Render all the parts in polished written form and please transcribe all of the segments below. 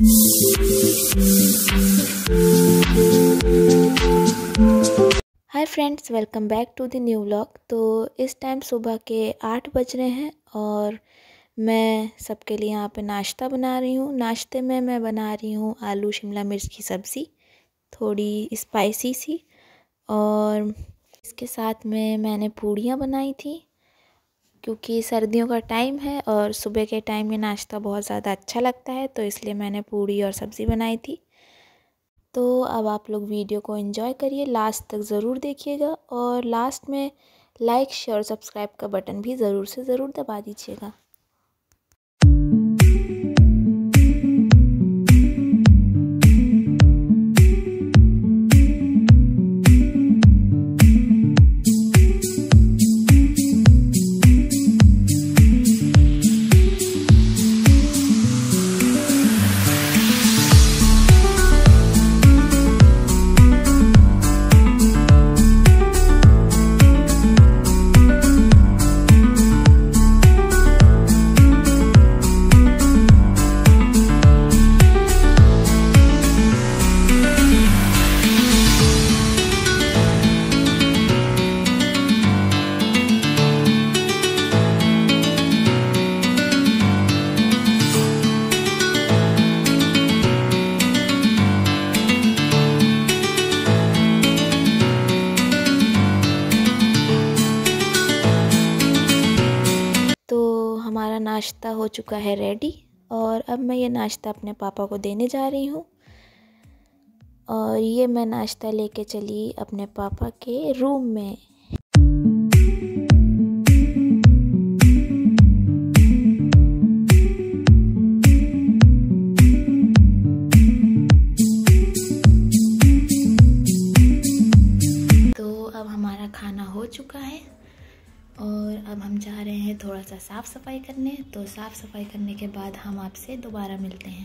Hi friends, welcome back to the new vlog. तो इस time सुबह के 8 बज रहे हैं और मैं सबके लिए यहाँ पे नाश्ता बना रही हूँ। नाश्ते में मैं बना रही हूँ आलू शिमला मिर्च की सब्ज़ी, थोड़ी स्पाइसी सी, और इसके साथ में मैंने पूड़ियाँ बनाई थी क्योंकि सर्दियों का टाइम है और सुबह के टाइम में नाश्ता बहुत ज़्यादा अच्छा लगता है, तो इसलिए मैंने पूड़ी और सब्ज़ी बनाई थी। तो अब आप लोग वीडियो को एंजॉय करिए, लास्ट तक ज़रूर देखिएगा और लास्ट में लाइक शेयर और सब्सक्राइब का बटन भी ज़रूर से ज़रूर दबा दीजिएगा। हमारा नाश्ता हो चुका है रेडी और अब मैं ये नाश्ता अपने पापा को देने जा रही हूँ। और ये मैं नाश्ता लेके चली अपने पापा के रूम में। तो अब हमारा खाना हो चुका है और अब हम जा रहे हैं थोड़ा सा साफ़ सफाई करने। तो साफ़ सफाई करने के बाद हम आपसे दोबारा मिलते हैं।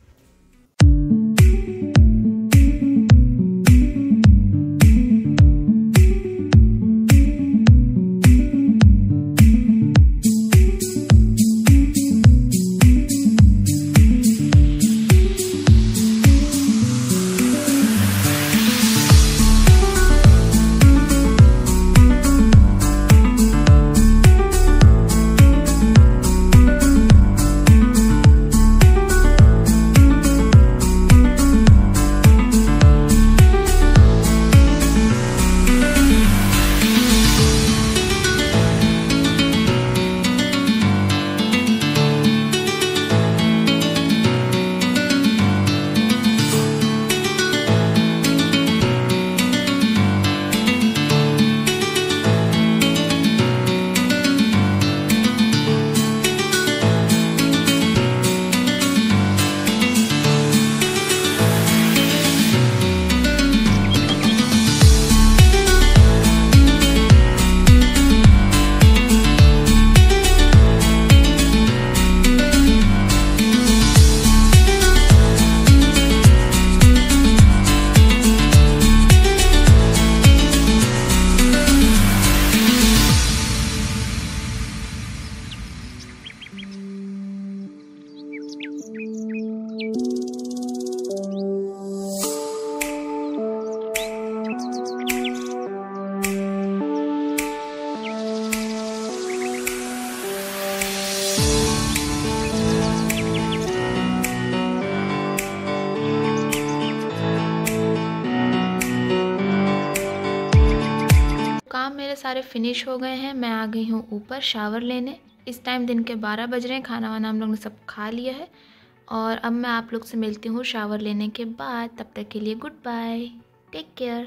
काम मेरे सारे फिनिश हो गए हैं। मैं आ गई हूँ ऊपर शावर लेने। इस टाइम दिन के 12 बज रहे हैं। खाना वाना हम लोग ने सब खा लिया है और अब मैं आप लोग से मिलती हूँ शावर लेने के बाद। तब तक के लिए गुड बाय, टेक केयर।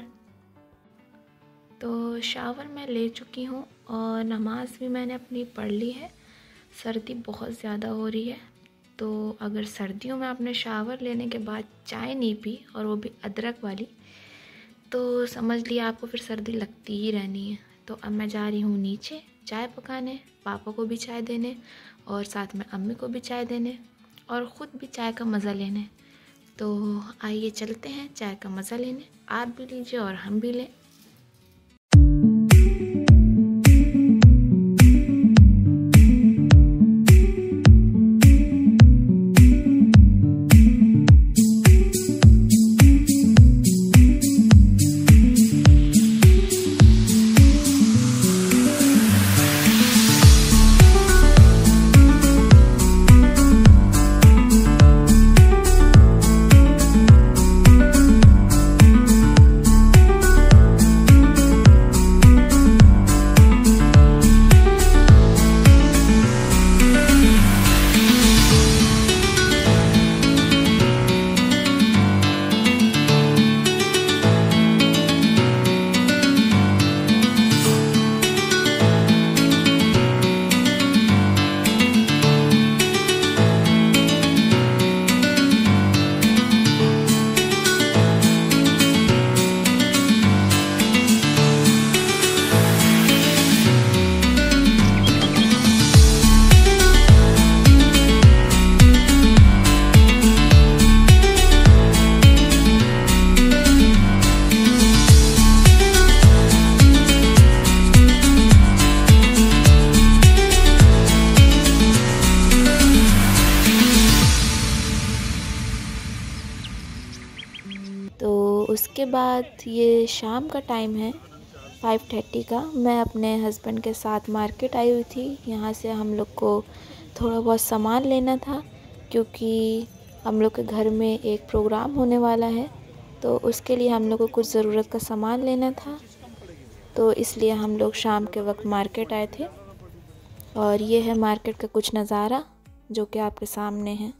तो शावर मैं ले चुकी हूँ और नमाज़ भी मैंने अपनी पढ़ ली है। सर्दी बहुत ज़्यादा हो रही है, तो अगर सर्दियों में आपने शावर लेने के बाद चाय नहीं पी और वो भी अदरक वाली, तो समझ लिया आपको फिर सर्दी लगती ही रहनी है। तो अब मैं जा रही हूँ नीचे चाय पकाने, पापा को भी चाय देने और साथ में अम्मी को भी चाय देने और ख़ुद भी चाय का मज़ा लेने। तो आइए चलते हैं चाय का मज़ा लेने। आप भी लीजिए और हम भी लें। उसके बाद ये शाम का टाइम है 5:30 का। मैं अपने हस्बैंड के साथ मार्केट आई हुई थी। यहाँ से हम लोग को थोड़ा बहुत सामान लेना था क्योंकि हम लोग के घर में एक प्रोग्राम होने वाला है, तो उसके लिए हम लोग को कुछ ज़रूरत का सामान लेना था। तो इसलिए हम लोग शाम के वक्त मार्केट आए थे। और ये है मार्केट का कुछ नज़ारा जो कि आपके सामने है।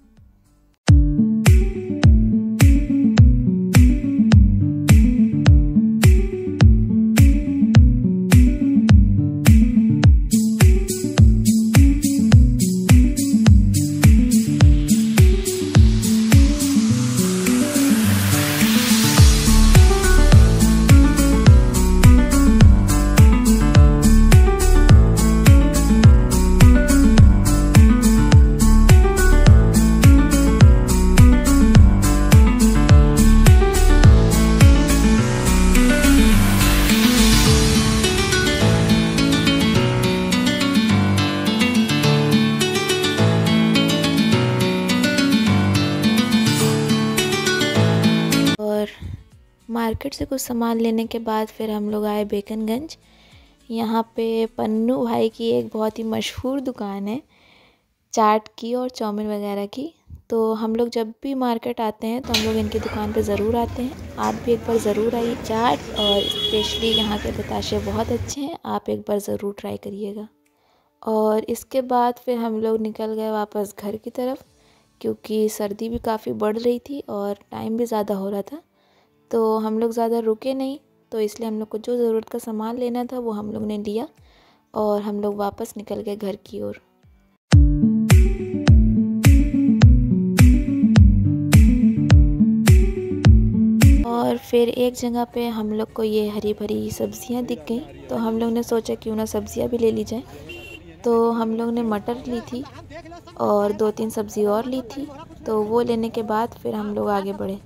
और मार्केट से कुछ सामान लेने के बाद फिर हम लोग आए बेकनगंज। यहाँ पे पन्नू भाई की एक बहुत ही मशहूर दुकान है चाट की और चाउमीन वगैरह की। तो हम लोग जब भी मार्केट आते हैं तो हम लोग इनकी दुकान पे ज़रूर आते हैं। आप भी एक बार ज़रूर आइए। चाट और स्पेशली यहाँ के बताशे बहुत अच्छे हैं, आप एक बार ज़रूर ट्राई करिएगा। और इसके बाद फिर हम लोग निकल गए वापस घर की तरफ क्योंकि सर्दी भी काफ़ी बढ़ रही थी और टाइम भी ज़्यादा हो रहा था। तो हम लोग ज़्यादा रुके नहीं, तो इसलिए हम लोग को जो ज़रूरत का सामान लेना था वो हम लोग ने लिया और हम लोग वापस निकल गए घर की ओर। और फिर एक जगह पे हम लोग को ये हरी भरी सब्जियां दिख गई, तो हम लोग ने सोचा क्यों ना सब्जियां भी ले ली जाए। तो हम लोग ने मटर ली थी और 2-3 सब्ज़ी और ली थी। तो वो लेने के बाद फिर हम लोग आगे बढ़े।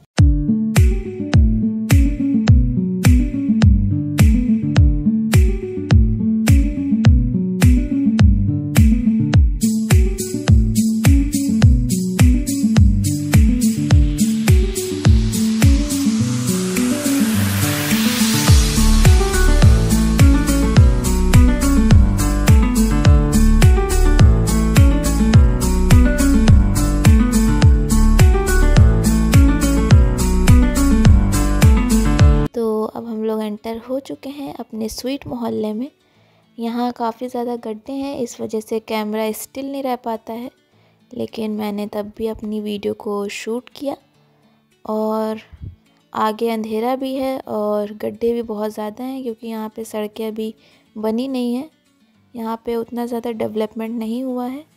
अब हम लोग एंटर हो चुके हैं अपने स्वीट मोहल्ले में। यहाँ काफ़ी ज़्यादा गड्ढे हैं, इस वजह से कैमरा स्टिल नहीं रह पाता है, लेकिन मैंने तब भी अपनी वीडियो को शूट किया। और आगे अंधेरा भी है और गड्ढे भी बहुत ज़्यादा हैं क्योंकि यहाँ पे सड़कें अभी बनी नहीं हैं, यहाँ पे उतना ज़्यादा डेवलपमेंट नहीं हुआ है।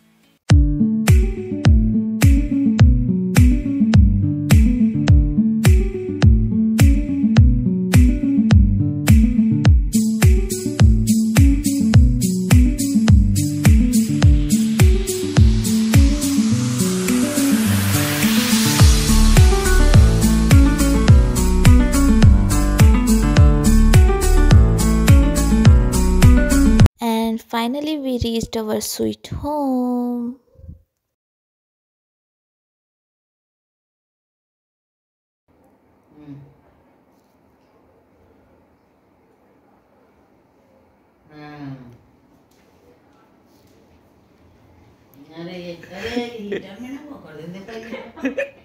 And finally we reached our sweet home. अरे हीटर में ना वो कर देते